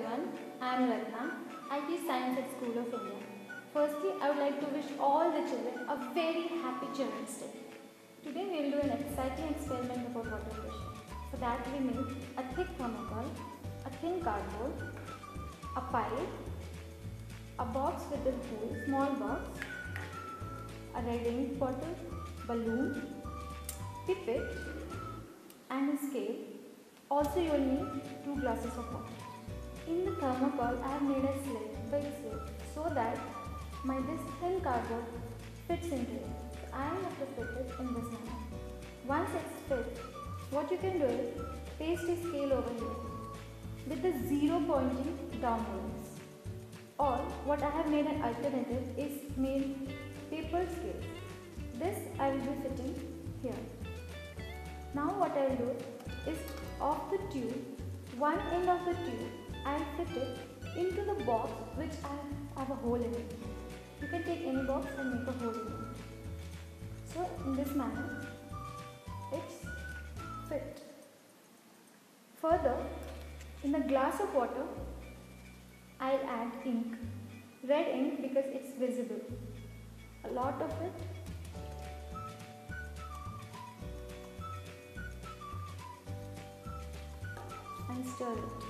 everyone, I am Ratna. I teach science at School of India. Firstly, I would like to wish all the children a very happy Children's Day. Today we will do an exciting experiment about water pressure. For that we need a thick thermocol, a thin cardboard, a pipe, a box with a hole, small box, a red ink bottle, balloon, pipette and a scale. Also you will need 2 glasses of water. In the thermocol I have made a slit, big slit, so that this thin cardboard fits into it. So I have to fit it in this manner. Once it's fit, what you can do is paste a scale over here with the zero pointing downwards. Or what I have made an alternative is made paper scale. This I will be fitting here. Now what I will do is of the tube, one end of the tube, I will fit it into the box which I have a hole in it. You can take any box and make a hole in it. So in this manner, it's fit. Further, in a glass of water, I'll add ink. Red ink because it's visible. A lot of it. And stir it.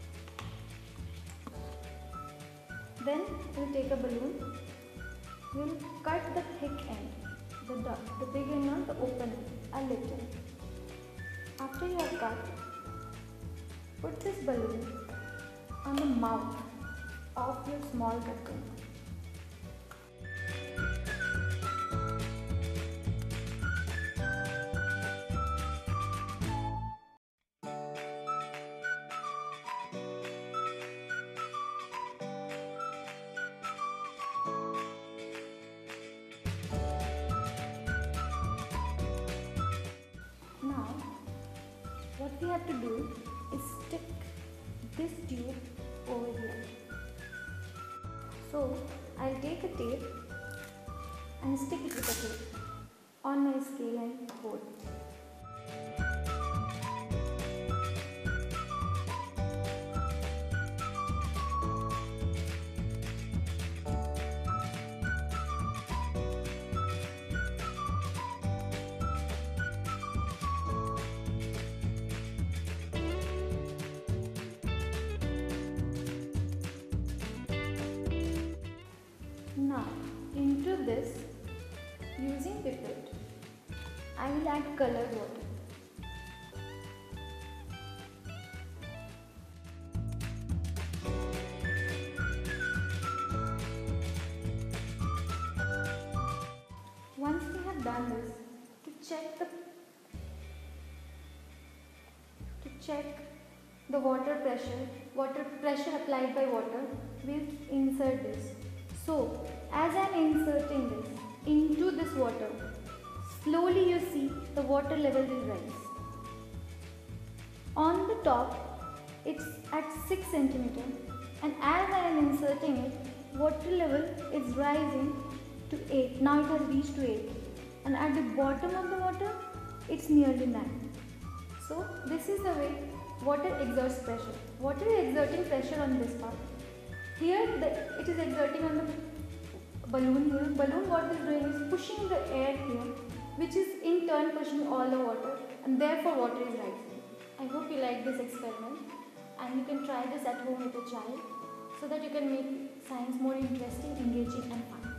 Then we'll take a balloon. We'll cut the thick end, the big end, not the open end, a little. After you have cut, put this balloon on the mouth of your small container. Now, what we have to do is stick this tube over here. So, I'll take a tape and stick it with a tape on my scale and hold. Now, into this, using pipette, I will add colored water. Once we have done this, to check the water pressure applied by water, we'll insert this. So, as I am inserting this into this water, slowly you see the water level will rise. On the top, it's at 6 cm, and as I am inserting it, water level is rising to 8. Now it has reached to 8. And at the bottom of the water, it's nearly 9. So, this is the way water exerts pressure. Water is exerting pressure on this part. Here it is exerting on the balloon here. Balloon what it is doing is pushing the air here, which is in turn pushing all the water, and therefore water is rising. I hope you like this experiment, and you can try this at home with a child so that you can make science more interesting, engaging and fun.